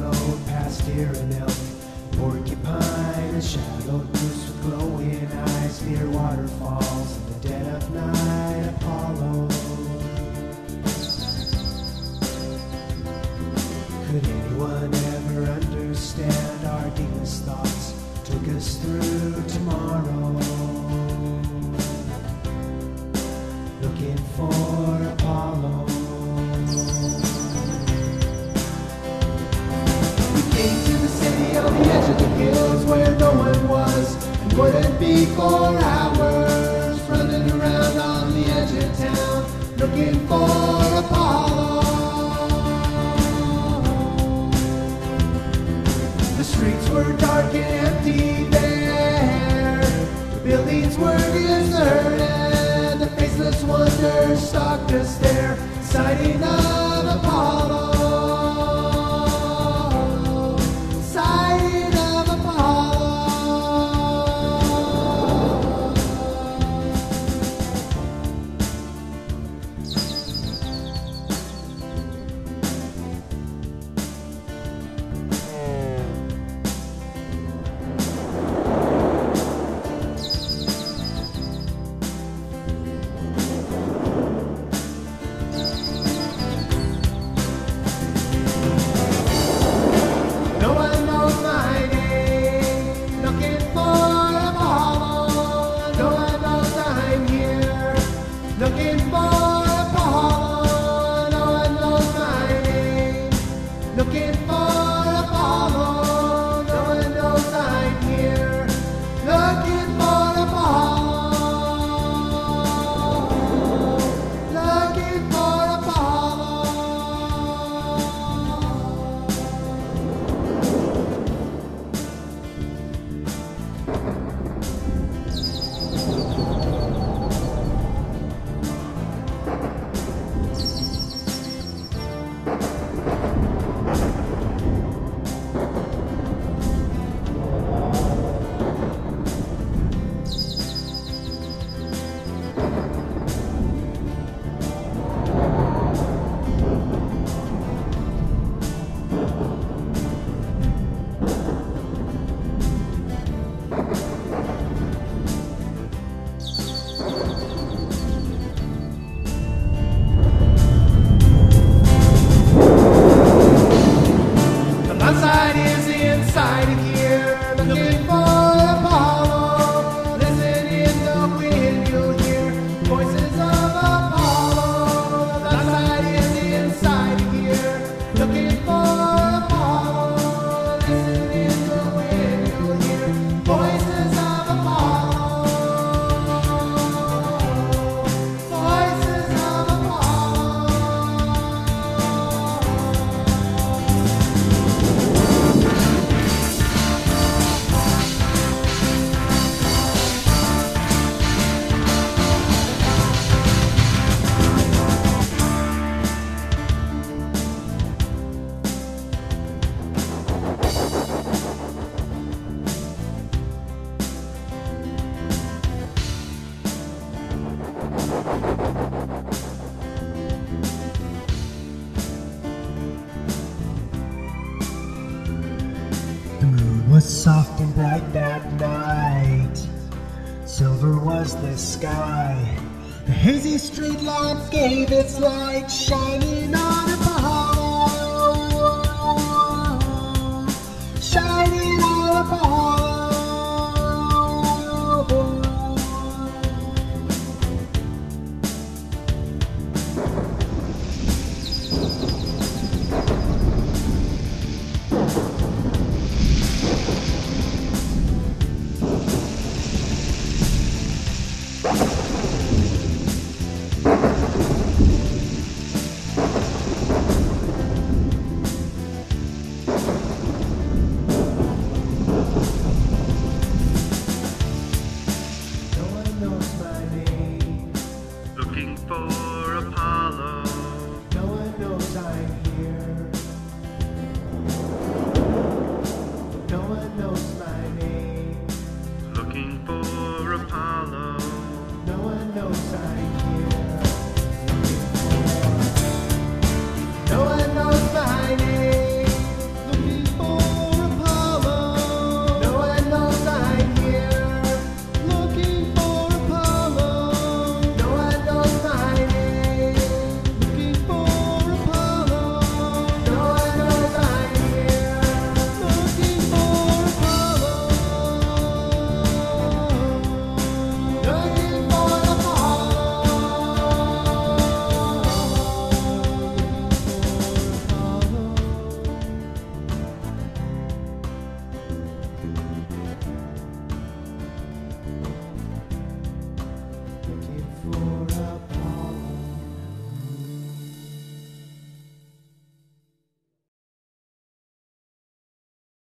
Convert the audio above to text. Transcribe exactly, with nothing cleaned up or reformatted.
flowed past deer and elk, porcupine and shadowed moose with glowing eyes near waterfalls in the dead of night. Apollo. Could anyone ever understand our deepest thoughts? Took us through tomorrow, looking for Apollo. We came to the city on the edge of the hills where no one was and wouldn't be for hours, running around on the edge of town, looking for Apollo. The streets were dark and empty there, the buildings were deserted, the faceless wonder stalked us there, sighting of Apollo, sighting of Apollo. Looking for Apollo, no one knows my name. Looking for Apollo, no one knows I'm here. Looking for Apollo, looking for Apollo. Outside is inside here, looking for Apollo. Listen in the wind, you'll hear voices of Apollo. Outside is inside here, looking for Apollo. Listen in the wind, you'll hear voices of Apollo. Voices of Apollo. The moon was soft and bright that night, silver was the sky. The hazy street lamp gave its light, shining on